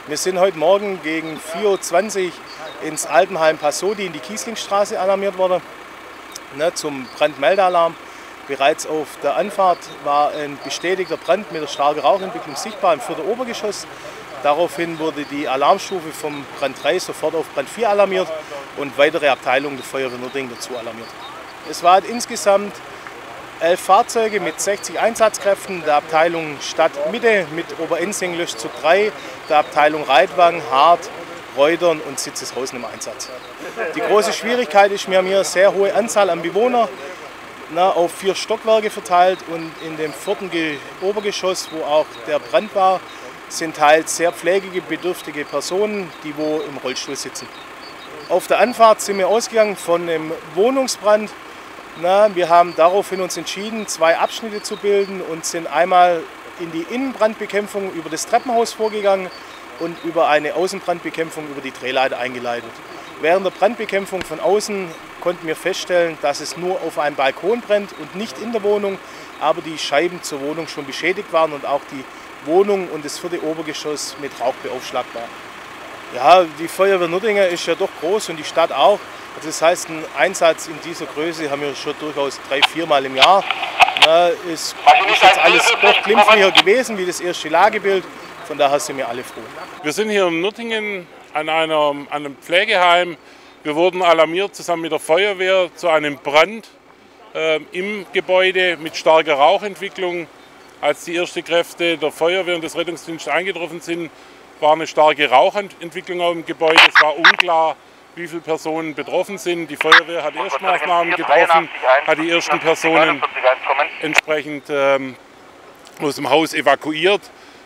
Wir sind heute Morgen gegen 4:20 Uhr ins Altenheim Passodi in die Kieslingstraße alarmiert worden, zum Brandmeldealarm. Bereits auf der Anfahrt war ein bestätigter Brand mit einer starken Rauchentwicklung sichtbar im 4. Obergeschoss. Daraufhin wurde die Alarmstufe vom Brand 3 sofort auf Brand 4 alarmiert und weitere Abteilungen der Feuerwehr Nördlingen dazu alarmiert. Es waren insgesamt 11 Fahrzeuge mit 60 Einsatzkräften der Abteilung Stadtmitte mit Oberenzing Löschzug 3, der Abteilung Reitwagen, Hart, Reutern und Sitzeshausen im Einsatz. Die große Schwierigkeit ist, wir haben hier eine sehr hohe Anzahl an Bewohnern, auf 4 Stockwerke verteilt, und in dem 4. Obergeschoss, wo auch der Brand war, sind teils sehr pflegebedürftige Personen, die wo im Rollstuhl sitzen. Auf der Anfahrt sind wir ausgegangen von einem Wohnungsbrand. Wir haben daraufhin uns entschieden, 2 Abschnitte zu bilden und sind einmal in die Innenbrandbekämpfung über das Treppenhaus vorgegangen und über eine Außenbrandbekämpfung über die Drehleiter eingeleitet. Während der Brandbekämpfung von außen konnten wir feststellen, dass es nur auf einem Balkon brennt und nicht in der Wohnung, aber die Scheiben zur Wohnung schon beschädigt waren und auch die Wohnung und das 4. Obergeschoss mit Rauch beaufschlagt war. Ja, die Feuerwehr Nördlingen ist ja doch groß und die Stadt auch. Also das heißt, ein Einsatz in dieser Größe haben wir schon durchaus 3-4 Mal im Jahr. Ist jetzt alles doch glimpflicher gewesen wie das erste Lagebild. Von daher sind wir alle froh. Wir sind hier in Nördlingen an einem Pflegeheim. Wir wurden alarmiert zusammen mit der Feuerwehr zu einem Brand im Gebäude mit starker Rauchentwicklung. Als die ersten Kräfte der Feuerwehr und des Rettungsdienstes eingetroffen sind, war eine starke Rauchentwicklung auf dem Gebäude. Es war unklar, wie viele Personen betroffen sind. Die Feuerwehr hat Erstmaßnahmen getroffen, hat die ersten Personen entsprechend aus dem Haus evakuiert.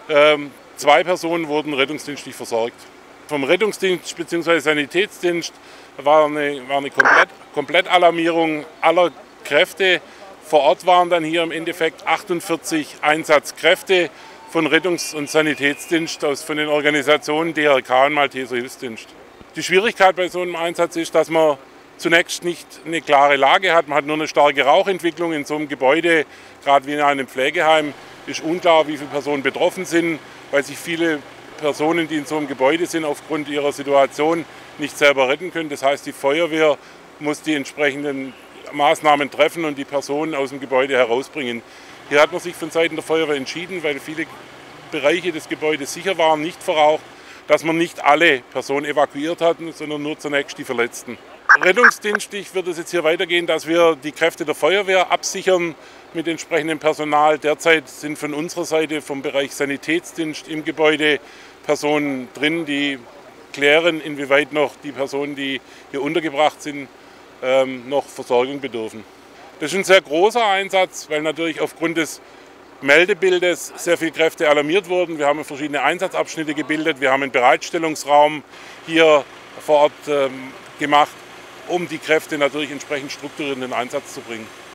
2 Personen wurden rettungsdienstlich versorgt. Vom Rettungsdienst bzw. Sanitätsdienst war eine Komplettalarmierung aller Kräfte. Vor Ort waren dann hier im Endeffekt 48 Einsatzkräfte von Rettungs- und Sanitätsdienst von den Organisationen DRK und Malteser Hilfsdienst. Die Schwierigkeit bei so einem Einsatz ist, dass man zunächst nicht eine klare Lage hat. Man hat nur eine starke Rauchentwicklung in so einem Gebäude, gerade wie in einem Pflegeheim. Ist unklar, wie viele Personen betroffen sind, weil sich viele Personen, die in so einem Gebäude sind, aufgrund ihrer Situation nicht selber retten können. Das heißt, die Feuerwehr muss die entsprechenden Maßnahmen treffen und die Personen aus dem Gebäude herausbringen. Hier hat man sich von Seiten der Feuerwehr entschieden, weil viele Bereiche des Gebäudes sicher waren, nicht verraucht, dass man nicht alle Personen evakuiert hat, sondern nur zunächst die Verletzten. Rettungsdienstlich wird es jetzt hier weitergehen, dass wir die Kräfte der Feuerwehr absichern mit entsprechendem Personal. Derzeit sind von unserer Seite vom Bereich Sanitätsdienst im Gebäude Personen drin, die klären, inwieweit noch die Personen, die hier untergebracht sind, noch Versorgung bedürfen. Das ist ein sehr großer Einsatz, weil natürlich aufgrund des Meldebildes sehr viele Kräfte alarmiert wurden. Wir haben verschiedene Einsatzabschnitte gebildet, wir haben einen Bereitstellungsraum hier vor Ort gemacht, um die Kräfte natürlich entsprechend strukturiert in den Einsatz zu bringen.